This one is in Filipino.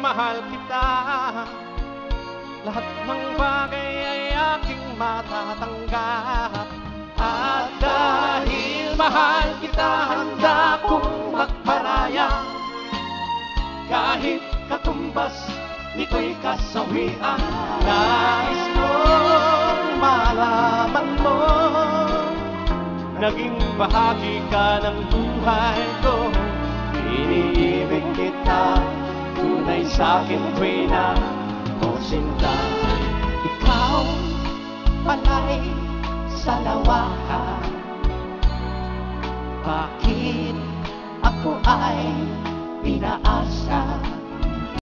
mahal kita, lahat ng bagay ay aking matatanggap. At dahil mahal kita, handa kong magparaya, kahit katumbas nito'y kasawian. Nais kong malaman mo, naging bahagi ka ng buhay ko. Iniibig kita, tunay sa'kin tuwina o sinta.